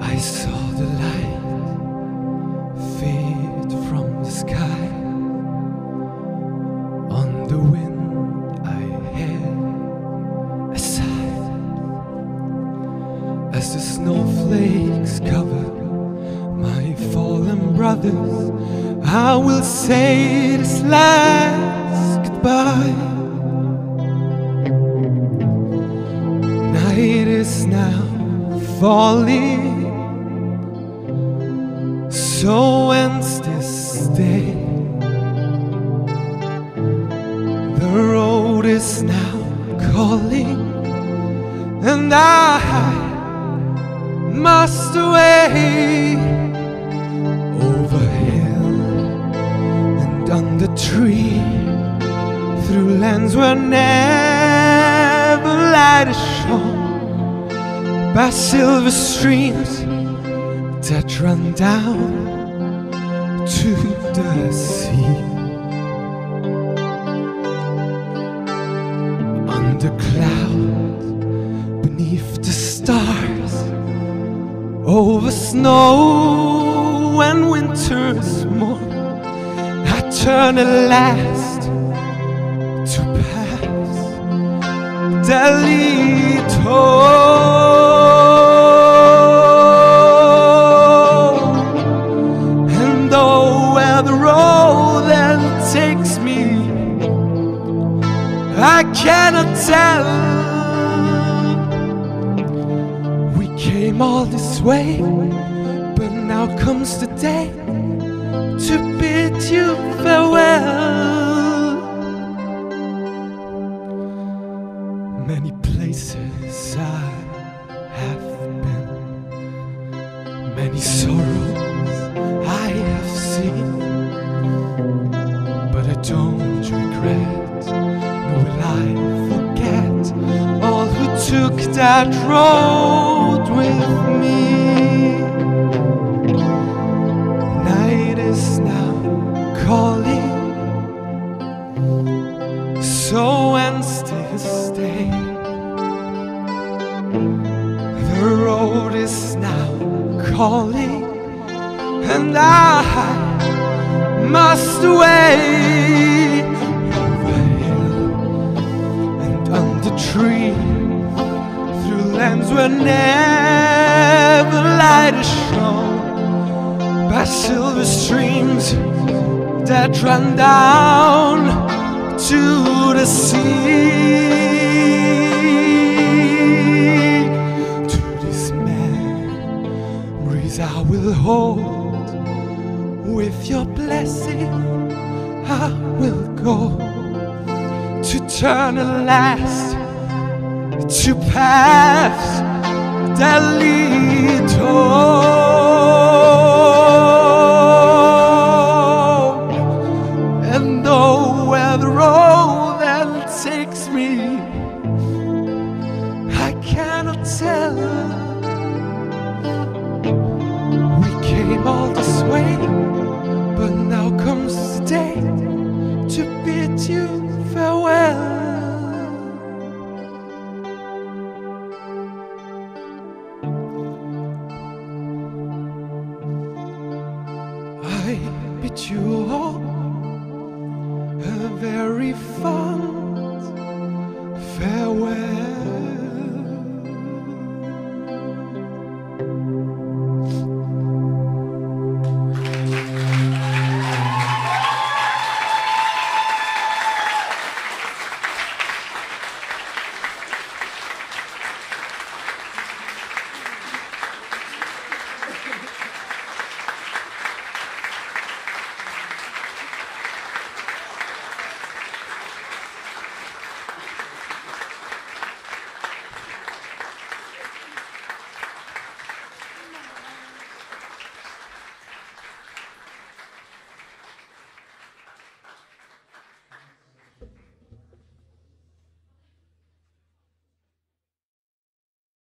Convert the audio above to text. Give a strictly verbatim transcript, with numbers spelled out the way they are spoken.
I saw the light fade from the sky. On the wind I heard a sigh as the snowflakes cover my fallen brothers. I will say this last goodbye. Night is now falling, so ends this day. The road is now calling, and I must away over hill and under tree, through lands where never light is shone, by silver streams that run down to the sea. Under clouds, beneath the stars, over snow and winter's morn, I turn at last to pass that lead home. And though where the road then takes me, I cannot tell. We came all this way, but now comes the day to bid you farewell. Many places I have been, many sorrows I have seen, but I don't regret, nor will I forget all who took that road with me. Night is now calling, so ends this day. The road is now calling, and I must away over hill and under tree, through lands where never light is shown, by silver streams that run down to the sea. To these memories I will hold, with your blessing I will go, to turn at last to paths that lead home. And though where the road then takes me, I cannot tell. We came all this way, but now comes the day to bid you farewell. I bid you all a very far